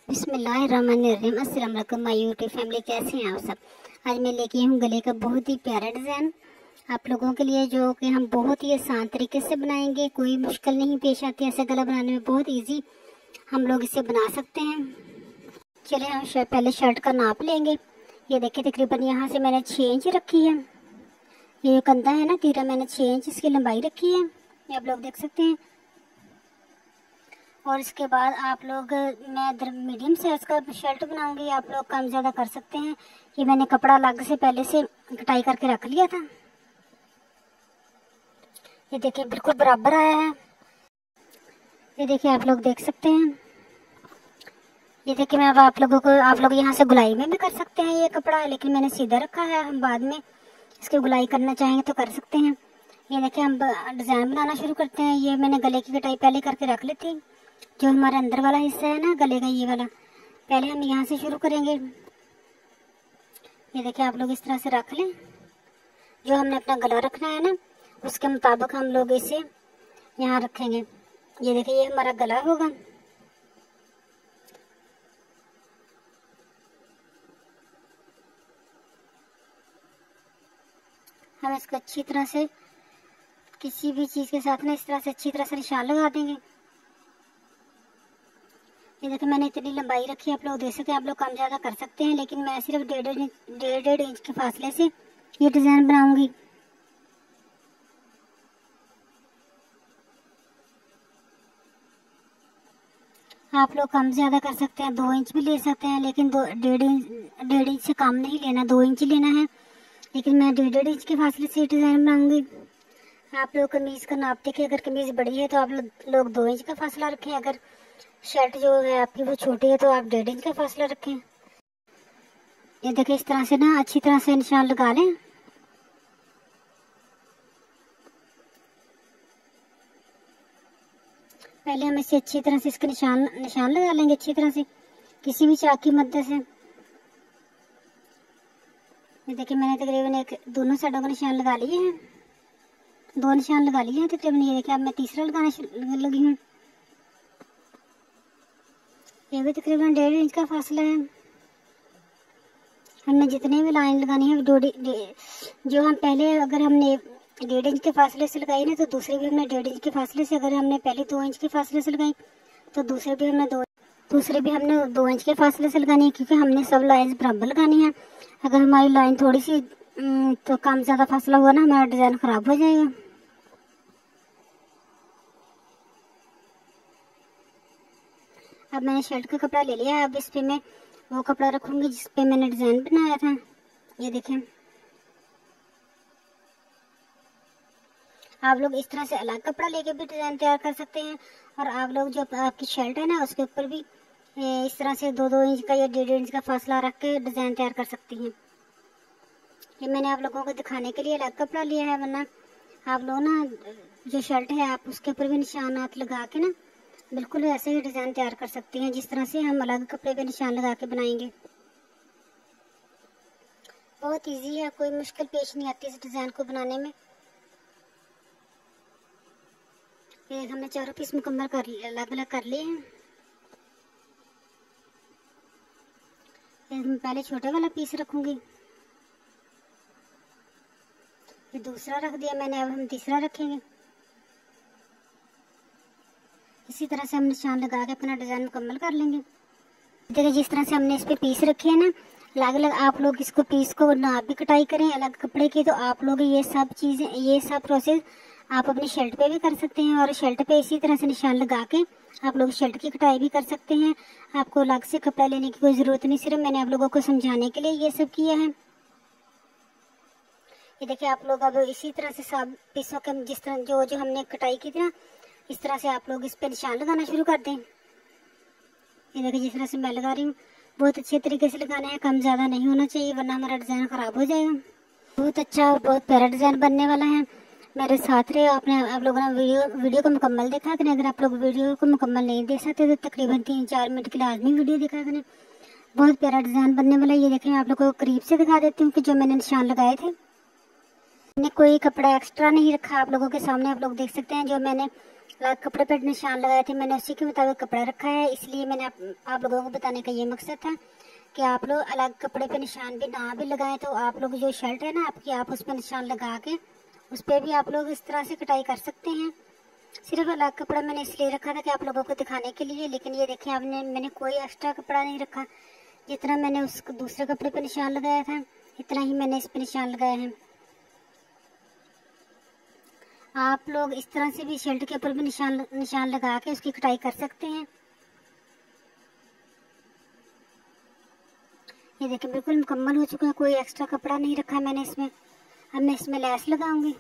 बिस्मिल्लाहिर्रहमानिर्रहीम। अस्सलाम वालेकुम माय यूट्यूब फैमिली, कैसे हैं आप सब। आज मैं लेके हूँ गले का बहुत ही प्यारा डिज़ाइन आप लोगों के लिए, जो कि हम बहुत ही आसान तरीके से बनाएंगे। कोई मुश्किल नहीं पेश आती, ऐसा गला बनाने में बहुत इजी हम लोग इसे बना सकते हैं। चलिए हम पहले शर्ट का नाप लेंगे। ये देखिए तकरीबन यहाँ से मैंने 6 इंच रखी है। ये कंधा है ना तीरा, मैंने 6 इंच इसकी लंबाई रखी है, ये आप लोग देख सकते हैं। और इसके बाद आप लोग, मैं इधर मीडियम साइज का शर्ट बनाऊंगी, आप लोग कम ज़्यादा कर सकते हैं। ये मैंने कपड़ा अलग से पहले से कटाई करके रख लिया था। ये देखिए बिल्कुल बराबर आया है। ये देखिए आप लोग देख सकते हैं। ये देखिए मैं अब आप लोग यहाँ से गुलाई में भी कर सकते हैं ये कपड़ा, लेकिन मैंने सीधा रखा है। हम बाद में इसकी गुलाई करना चाहेंगे तो कर सकते हैं। ये देखिए हम डिज़ाइन बनाना शुरू करते हैं। ये मैंने गले की कटाई पहले करके रख ली थी। जो हमारा अंदर वाला हिस्सा है ना गले का, ये वाला पहले हम यहाँ से शुरू करेंगे। ये देखिए आप लोग इस तरह से रख लें। जो हमने अपना गला रखना है ना उसके मुताबिक हम लोग इसे यहाँ रखेंगे। ये देखिए ये हमारा गला होगा। हम इसको अच्छी तरह से किसी भी चीज़ के साथ ना इस तरह से अच्छी तरह से निशान लगा देंगे। ये देखिए मैंने इतनी लंबाई रखी है, आप लोग देख सकते हैं। आप लोग कम ज़्यादा कर सकते हैं, लेकिन मैं सिर्फ डेढ़ इंच के फासले से ये डिज़ाइन बनाऊंगी। आप लोग कम ज़्यादा कर सकते हैं, 2 इंच भी ले सकते हैं, लेकिन डेढ़ इंच से कम नहीं लेना, 2 इंच लेना है। लेकिन मैं डेढ़ इंच के फासले से डिज़ाइन बनाऊंगी। आप लोग कमीज़ का नाप देखिए, अगर कमीज़ बड़ी है तो आप लोग 2 इंच का फासला रखें। अगर शर्ट जो है आपकी वो छोटी है तो आप 1.5 इंच का फासला रखें। ये देखिए इस तरह से ना अच्छी तरह से निशान लगा लें। पहले हम इसे अच्छी तरह से इसके निशान लगा लेंगे अच्छी तरह से किसी भी चाक की मदद से। ये देखिए मैंने तकरीबन दोनों साइडों का निशान लगा लिए हैं, 2 निशान लगा लिए हैं तकरीबन। ये देखिए अब मैं तीसरा लगाने लगी हूँ। ये भी तकरीबन 1.5 इंच का फासला है। हमने जितने भी लाइन लगानी है जो हम पहले, अगर हमने 1.5 इंच के फासले से लगाई ना तो दूसरे भी हमने 1.5 इंच के फासले से, अगर हमने पहले 2 इंच के फासले से लगाई तो दूसरे भी हमने 2 इंच के फासले से लगानी है, क्योंकि हमने सब लाइन बराबर लगानी है। अगर हमारी लाइन थोड़ी सी तो कम ज़्यादा फासला हुआ ना, हमारा डिज़ाइन ख़राब हो जाएगा। अब मैंने शर्ट का कपड़ा ले लिया है। अब इस पे मैं वो कपड़ा रखूँगी जिस पे मैंने डिज़ाइन बनाया था। ये देखें आप लोग इस तरह से अलग कपड़ा लेके भी डिज़ाइन तैयार कर सकते हैं। और आप लोग जो आपकी शर्ट है ना उसके ऊपर भी इस तरह से 2-2 इंच का या 1.5 इंच का फासला रख के डिज़ाइन तैयार कर सकती हैं। ये मैंने आप लोगों को दिखाने के लिए अलग कपड़ा लिया है, वरना आप लोग ना जो शर्ट है आप उसके ऊपर भी निशानात लगा के ना बिल्कुल ऐसे ही डिज़ाइन तैयार कर सकती हैं जिस तरह से हम अलग कपड़े पे निशान लगा के बनाएंगे। बहुत इजी है, कोई मुश्किल पेश नहीं आती इस डिज़ाइन को बनाने में। ये हमने चारों पीस मुकम्मल अलग अलग कर लिए हैं। मैं पहले छोटे वाला पीस रखूँगी, ये दूसरा रख दिया मैंने, अब हम तीसरा रखेंगे। इसी तरह से हम निशान लगा के अपना डिज़ाइन मुकम्मल कर लेंगे। देखिए जिस तरह से हमने इस पे पीस रखे हैं ना अलग अलग, आप लोग इसको पीस को नाप भी कटाई करें अलग कपड़े की, तो आप लोग ये सब प्रोसेस आप अपनी शर्ट पे भी कर सकते हैं। और शर्ट पे इसी तरह से निशान लगा के आप लोग शर्ट की कटाई भी कर सकते हैं। आपको अलग से कपड़ा लेने की कोई ज़रूरत नहीं, सिर्फ मैंने आप लोगों को समझाने के लिए ये सब किया है। ये देखिए आप लोग अब इसी तरह से सब पीसों के जिस तरह जो हमने कटाई की थी ना, इस तरह से आप लोग इस पर निशान लगाना शुरू कर दें। ये देखिए जिस तरह से मैं लगा रही हूँ, बहुत अच्छे तरीके से लगाना है, कम ज़्यादा नहीं होना चाहिए वरना हमारा डिज़ाइन ख़राब हो जाएगा। बहुत अच्छा और बहुत प्यारा डिज़ाइन बनने वाला है। मेरे साथ रहे, आप लोगों ने वीडियो को मुकम्मल देखा करें। अगर आप लोग वीडियो को मुकम्मल नहीं देख सकते तो तकरीबन 3-4 मिनट के लिए लाजमी वीडियो देखा करें। बहुत प्यारा डिज़ाइन बनने वाला है। ये देखें आप लोगों को करीब से दिखा देती हूँ कि जो मैंने निशान लगाए थे, मैंने कोई कपड़ा एक्स्ट्रा नहीं रखा। आप लोगों के सामने आप लोग देख सकते हैं जो मैंने अलग कपड़े पर निशान लगाए थे, मैंने उसी के मुताबिक कपड़ा रखा है। इसलिए मैंने आप लोगों को बताने का ये मकसद था कि आप लोग अलग कपड़े पे निशान भी ना भी लगाएं, तो आप लोग जो शर्ट है ना आपकी, आप उस पर निशान लगा के उस पर भी आप लोग इस तरह से कटाई कर सकते हैं। सिर्फ अलग कपड़ा मैंने इसलिए रखा था कि आप लोगों को दिखाने के लिए, लेकिन ये देखें आपने, मैंने कोई एक्स्ट्रा कपड़ा नहीं रखा। जितना मैंने उस दूसरे कपड़े पर निशान लगाया था इतना ही मैंने इस पर निशान लगाया है। आप लोग इस तरह से भी शर्ट के ऊपर भी निशान लगा के उसकी कटाई कर सकते हैं। ये देखिए बिल्कुल मुकम्मल हो चुका है, कोई एक्स्ट्रा कपड़ा नहीं रखा मैंने इसमें। अब मैं इसमें लैस लगाऊंगी।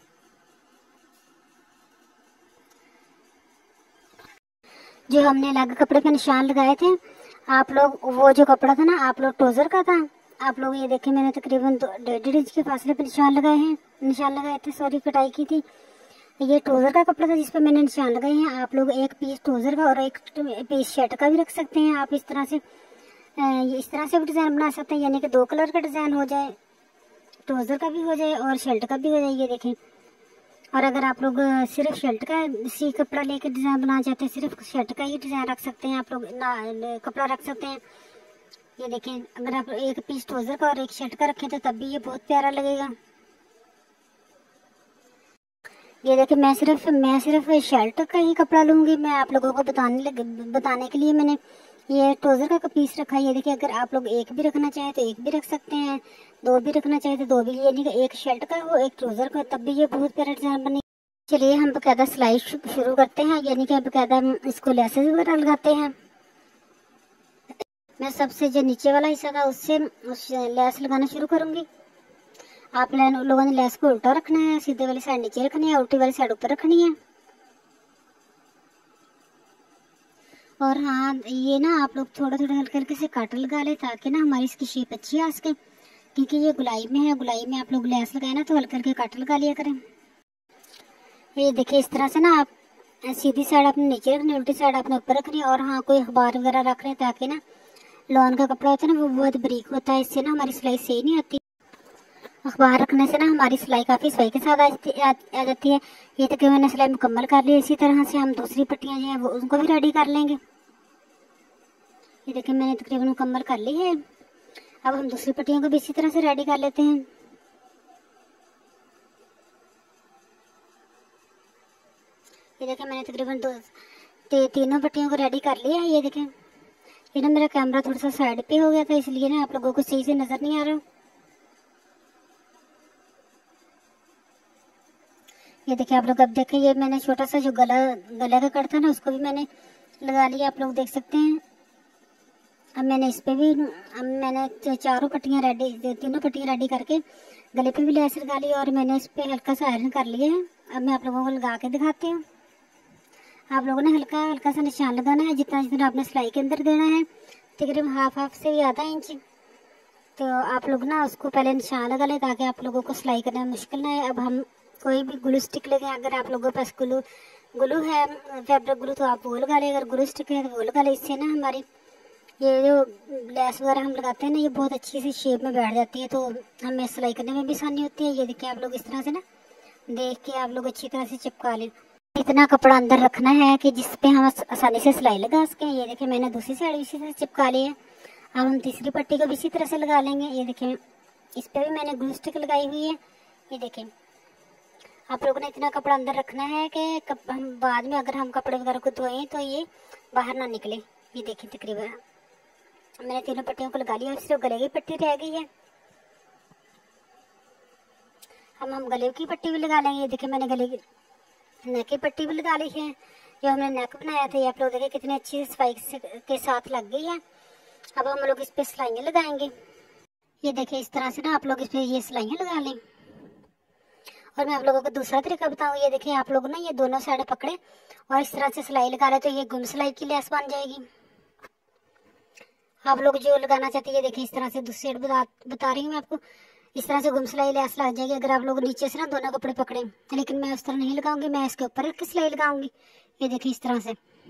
जो हमने अलग कपड़े पे निशान लगाए थे, आप लोग वो जो कपड़ा था ना आप लोग ट्राउजर का था, आप लोग ये देखें मैंने तकरीबन 1.5 इंच के फासले पे निशान लगाए थे, सॉरी कटाई की थी। ये ट्राउजर का कपड़ा था जिस पे मैंने निशान लगाए हैं। आप लोग एक पीस ट्राउजर का और एक पीस शर्ट का भी रख सकते हैं। आप इस तरह से भी डिज़ाइन बना सकते हैं, यानी कि 2 कलर का डिज़ाइन हो जाए, ट्राउजर का भी हो जाए और शर्ट का भी हो जाए। ये देखें, और अगर आप लोग सिर्फ शर्ट का सी कपड़ा लेकर डिज़ाइन बनाना चाहते हैं, सिर्फ शर्ट का ही डिज़ाइन रख सकते हैं, आप लोग कपड़ा रख सकते हैं। ये देखें, अगर आप एक पीस ट्राउजर का और एक शर्ट का रखें तो तब भी ये बहुत प्यारा लगेगा। ये देखिए मैं सिर्फ शर्ट का ही कपड़ा लूँगी। मैं आप लोगों को बताने के लिए मैंने ये ट्राउजर का पीस रखा है। ये देखिए, अगर आप लोग एक भी रखना चाहें तो एक भी रख सकते हैं, 2 भी रखना चाहें तो 2 भी, यानी कि एक शर्ट का हो एक ट्राउजर का, तब भी ये बहुत प्यारा डिज़ाइन बने। चलिए हम बकायदा सिलाई शुरू करते हैं, यानी कि बकायदा इसको लेसेस वगैरह लगाते हैं। मैं सबसे जो नीचे वाला हिस्सा था उससे लेस लगाना शुरू करूँगी। आप लोगों ने लेस को उल्टा रखना है, सीधे वाली साइड नीचे रखनी है, उल्टी वाली साइड ऊपर रखनी है। और हाँ, ये ना आप लोग थोड़ा थोड़ा हल्के हल्के से काट लगा ले ताकि ना हमारी इसकी शेप अच्छी आ सके, क्योंकि ये गुलाई में है। गुलाई में आप लोग लेस लगाए ना तो हल्के हल्के काट लगा लिया करें। ये देखिए इस तरह से ना आप सीधी साइड अपने नीचे रखनी, उल्टी साइड अपने ऊपर रखनी। और हाँ, कोई अखबार वगैरह रख रहे हैं ताकि ना लॉन का कपड़ा होता है ना वो बहुत बारीक होता है, इससे ना हमारी सिलाई सही नहीं आती। अखबार रखने से ना हमारी सिलाई काफ़ी सही के साथ आ जाती है। ये तक मैंने सिलाई मुकम्मल कर ली। इसी तरह से हम दूसरी पट्टियाँ जो है वो उनको भी रेडी कर लेंगे। ये देखिए मैंने तकरीबन मुकम्मल कर ली है। अब हम दूसरी पट्टियों को भी इसी तरह से रेडी कर लेते हैं। ये देखिए मैंने तकरीबन तीनों पट्टियों को रेडी कर लिया है। ये देखें, ये ना मेरा कैमरा थोड़ा सा साइड पे हो गया था, इसलिए ना आप लोगों को सही से नज़र नहीं आ रहा। ये देखिए आप लोग, अब देखें ये मैंने छोटा सा जो गला का कट था ना उसको भी मैंने लगा लिया, आप लोग देख सकते हैं। अब मैंने इस पे भी मैंने तीनों पट्टियाँ रेडी करके गले पे भी लेस लगा ली और मैंने इस पे हल्का सा आयरन कर लिया है। अब मैं आप लोगों को लगा के दिखाती हूँ। आप लोगों ने हल्का हल्का सा निशान लगाना है, जितना आपने सिलाई के अंदर देना है, तकरीबन हाफ से भी आधा इंच। तो आप लोग ना उसको पहले निशान लगा लें ताकि आप लोगों को सिलाई करना मुश्किल ना है। अब हम कोई भी ग्लू स्टिक लेंगे, अगर आप लोगों के पास ग्लू है फैब्रिक ग्लू तो आप वो लगा लें, अगर ग्लू स्टिक है तो वो लगा लें। इससे ना हमारी ये जो लेस वगैरह हम लगाते हैं ना ये बहुत अच्छी सी शेप में बैठ जाती है, तो हमें सिलाई करने में भी आसानी होती है। ये देखिए आप लोग इस तरह से ना देख के आप लोग अच्छी तरह से चिपका लें। इतना कपड़ा अंदर रखना है कि जिस पे हम आसानी से सिलाई लगा सकें। ये देखिए मैंने दूसरी साइड इसी तरह चिपका ली है। अब हम तीसरी पट्टी को भी इसी तरह से लगा लेंगे। ये देखिए इस पर भी मैंने ग्लू स्टिक लगाई हुई है। ये देखिए आप लोगों ने इतना कपड़ा अंदर रखना है कि हम बाद में अगर हम कपड़े वगैरह को धोएं तो ये बाहर ना निकले। ये देखिए तकरीबन मैंने तीनों पट्टियों को लगा लिया, सिर्फ गले की पट्टी रह गई है। हम गले की पट्टी भी लगा लेंगे। ये देखिए मैंने गले की नेक की पट्टी भी लगा ली है। जो हमने नेक बनाया था ये आप लोग देखिए कितनी अच्छी सफाई के साथ लग गई है। अब हम लोग इस पे सिलाइयाँ लगाएंगे। ये देखिए इस तरह से ना आप लोग इस पे ये सिलाइयाँ लगा लें। और मैं आप लोगों को दूसरा तरीका बताऊँ। ये देखिए आप लोग ना ये दोनों साइड पकड़े और इस तरह से सिलाई लगा ले तो ये गुम सिलाई की लेस बन जाएगी। आप लोग जो लगाना चाहते हैं ये देखिए इस तरह से दूसरी साइड बता रही हूँ मैं आपको, इस तरह से गुम सिलाई लेस लग जाएगी अगर आप लोग नीचे से ना दोनों कपड़े पकड़े। लेकिन मैं उस तरह नहीं लगाऊंगी, मैं इसके ऊपर रख के सिलाई लगाऊंगी। ये देखिए इस तरह से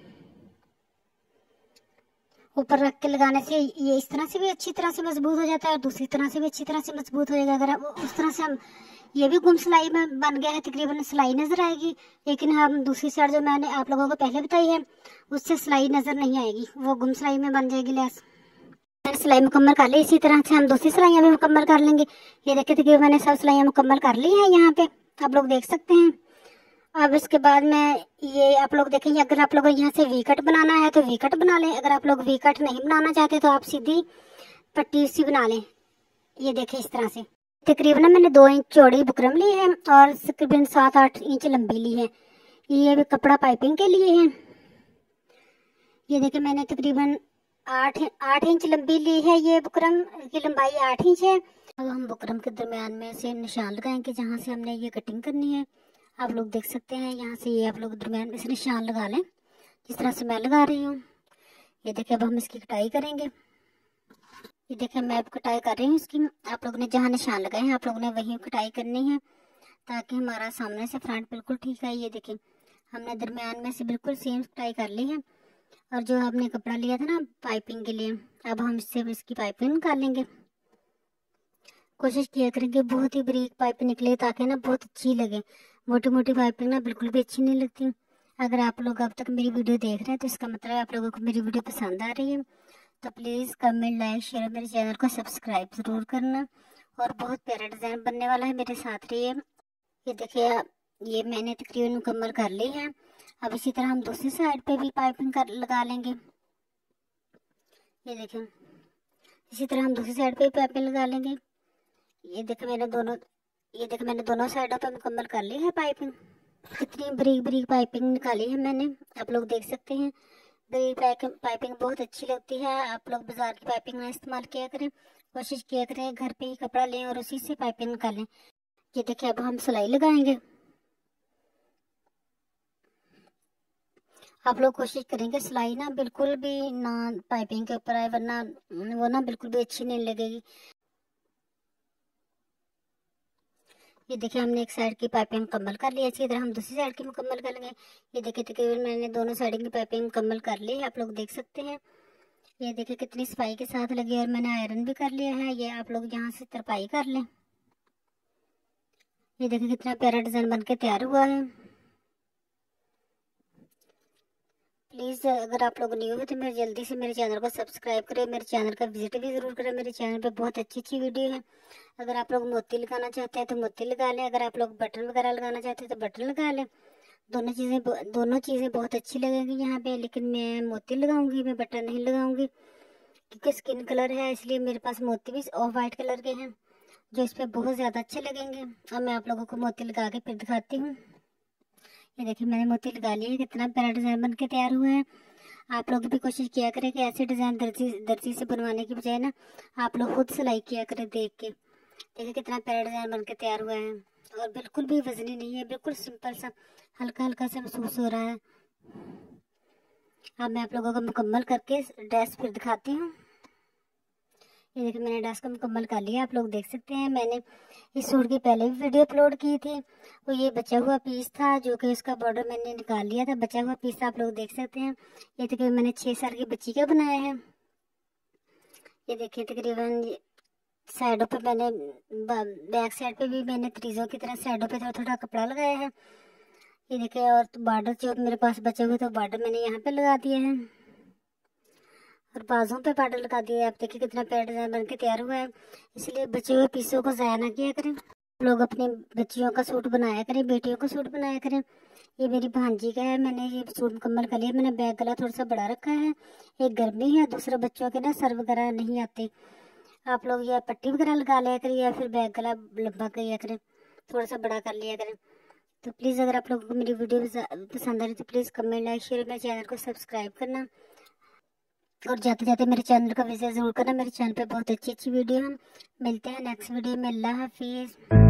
ऊपर रख के लगाने से ये इस तरह से भी अच्छी तरह से मजबूत हो जाता है और दूसरी तरह से भी अच्छी तरह से मजबूत हो जाएगा। अगर उस तरह से हम ये भी गुम सिलाई में बन गया है, तकरीबन सिलाई नज़र आएगी, लेकिन हम दूसरी साइड जो मैंने आप लोगों को पहले बताई है उससे सिलाई नज़र नहीं आएगी, वो गुम सिलाई में बन जाएगी लेस। मैंने सिलाई मुकम्मल कर ली, इसी तरह से हम दूसरी सिलाइयाँ भी मुकम्मल कर लेंगे। ये देखिए तकरीबन मैंने सब सिलाइयाँ मुकम्मल कर ली हैं, यहाँ पे आप लोग देख सकते हैं। अब इसके बाद मैं ये आप लोग देखेंगे, अगर आप लोगों को यहाँ से वी कट बनाना है तो वी कट बना लें, अगर आप लोग वी कट नहीं बनाना चाहते तो आप सीधी पट्टी सी बना लें। ये देखें इस तरह से। तकरीबन मैंने 2 इंच चौड़ी बुकरम ली है और तकरीबन 7-8 इंच लंबी ली है। ये भी कपड़ा पाइपिंग के लिए है। ये देखें मैंने तकरीबन 8 इंच लंबी ली है, ये बुकरम की लंबाई 8 इंच है। अब हम बुकरम के दरमियान में से निशान लगाएंगे जहाँ से हमने ये कटिंग करनी है। आप लोग देख सकते हैं यहाँ से, ये आप लोग दरमियान में से निशान लगा लें जिस तरह से मैं लगा रही हूँ। ये देखिए अब हम इसकी कटाई करेंगे। ये देखिए मैं अब कटाई कर रही हूँ इसकी। आप लोगों ने जहाँ निशान लगाए हैं आप लोगों ने वहीं कटाई करनी है ताकि हमारा सामने से फ्रंट बिल्कुल ठीक है। ये देखिए हमने दरमियान में से बिल्कुल सेम कटाई कर ली है। और जो हमने कपड़ा लिया था ना पाइपिंग के लिए, अब हम इससे इसकी पाइपिंग निकालेंगे। कोशिश किया करेंगे बहुत ही बारीक पाइप निकले ताकि ना बहुत अच्छी लगे। मोटी मोटी पाइपिंग ना बिल्कुल भी अच्छी नहीं लगती। अगर आप लोग अब तक मेरी वीडियो देख रहे हैं तो इसका मतलब आप लोगों को मेरी वीडियो पसंद आ रही है। तो प्लीज़ कमेंट, लाइक, शेयर, मेरे चैनल को सब्सक्राइब ज़रूर करना। और बहुत प्यारा डिज़ाइन बनने वाला है, मेरे साथ रहिए। ये देखिए ये मैंने तकरीबन मुकम्मल कर ली है। अब इसी तरह हम दूसरी साइड पे भी पाइपिंग लगा लेंगे। ये देखें इसी तरह हम दूसरी साइड पे भी पाइपिंग लगा लेंगे। ये देखें मैंने दोनों साइडों पे मुकम्मल कर ली है पाइपिंग। कितनी बारीक बारीक पाइपिंग निकाली है मैंने, आप लोग देख सकते हैं। बारीक पाइपिंग बहुत अच्छी लगती है। आप लोग बाजार की पाइपिंग ना इस्तेमाल किया करें, कोशिश किया करें घर पे ही कपड़ा लें और उसी से पाइपिंग निकालें। ये देखिए अब हम सिलाई लगाएंगे। आप लोग कोशिश करेंगे सिलाई ना बिल्कुल भी ना पाइपिंग के ऊपर आए, वरना वो ना बिल्कुल भी अच्छी नहीं लगेगी। ये देखिए हमने एक साइड की पाइपिंग मुकम्मल कर ली है, इसी तरह हम दूसरी साइड की मुकम्मल कर लेंगे। ये देखिए तकरीबन मैंने दोनों साइड की पाइपिंग मुकम्मल कर ली है, आप लोग देख सकते हैं। ये देखिए कितनी सफाई के साथ लगी और मैंने आयरन भी कर लिया है। ये आप लोग यहाँ से तरपाई कर लें। ये देखिए कितना प्यारा डिज़ाइन बन के तैयार हुआ है। प्लीज़ अगर आप लोग न्यू हो तो मेरे जल्दी से मेरे चैनल को सब्सक्राइब करें, मेरे चैनल का विजिट भी ज़रूर करें। मेरे चैनल पे बहुत अच्छी अच्छी वीडियो है। अगर आप लोग मोती लगाना चाहते हैं तो मोती लगा लें, अगर आप लोग बटन वगैरह लगाना चाहते हैं तो बटन लगा लें। दोनों चीज़ें बहुत अच्छी लगेंगी यहाँ पे, लेकिन मैं मोती लगाऊंगी, मैं बटन नहीं लगाऊंगी क्योंकि स्किन कलर है, इसलिए मेरे पास मोती भी ऑफ वाइट कलर के हैं जो इस पर बहुत ज़्यादा अच्छे लगेंगे। अब मैं आप लोगों को मोती लगा के फिर दिखाती हूँ। ये देखिए मैंने मोती लगा लिए, कितना प्यारा डिज़ाइन बन के तैयार हुआ है। आप लोग भी कोशिश किया करें कि ऐसे डिज़ाइन दर्जी से बनवाने की बजाय ना आप लोग खुद सिलाई किया करें देख के। देखिए कितना प्यारा डिज़ाइन बन के तैयार हुआ है और बिल्कुल भी वजनी नहीं है, बिल्कुल सिंपल सा हल्का हल्का सा महसूस हो रहा है। अब मैं आप लोगों को मुकम्मल करके ड्रेस फिर दिखाती हूँ। ये देखिए मैंने ड्रेस को मुकम्मल कर लिया, आप लोग देख सकते हैं। मैंने इस सूट की पहले भी वीडियो अपलोड की थी, वो ये बचा हुआ पीस था जो कि उसका बॉर्डर मैंने निकाल लिया था। बचा हुआ पीस आप लोग देख सकते हैं। ये तकरीबन मैंने 6 साल की बच्ची का बनाया है। ये देखिए तकरीबन साइडों पे मैंने बैक साइड पे भी मैंने त्रिज़ों की तरह साइडों पे थोड़ा थोड़ा कपड़ा लगाया है। ये देखिए और बॉर्डर जो मेरे पास बचे हुए तो बॉर्डर मैंने यहाँ पे लगा दिया है और बाजों पे बॉर्डर लगा दिया है। आप देखिए कितना प्यारा डिज़ाइन बन के तैयार हुआ है। इसलिए बचे हुए पीसों को ज़ाया ना किया करें, लोग अपनी बच्चियों का सूट बनाया करें, बेटियों का सूट बनाया करें। ये मेरी भांजी का है, मैंने ये सूट मुकम्मल कर लिया। मैंने बैक गला थोड़ा सा बड़ा रखा है, एक गर्मी है, दूसरे बच्चों के ना सर वगैरह नहीं आते। आप लोग या पट्टी वगैरह लगा लिया करें या फिर बैक गला लंबा किया करें, थोड़ा सा बड़ा कर लिया करें। तो प्लीज़ अगर आप लोगों को मेरी वीडियो पसंद आ रही तो प्लीज़ कमेंट, लाइक, शेयर, मेरे चैनल को सब्सक्राइब करना और जाते जाते मेरे चैनल का विजिट ज़रूर करना। मेरे चैनल पे बहुत अच्छी अच्छी वीडियो हम मिलते हैं नेक्स्ट वीडियो में। अल्लाह हाफिज़।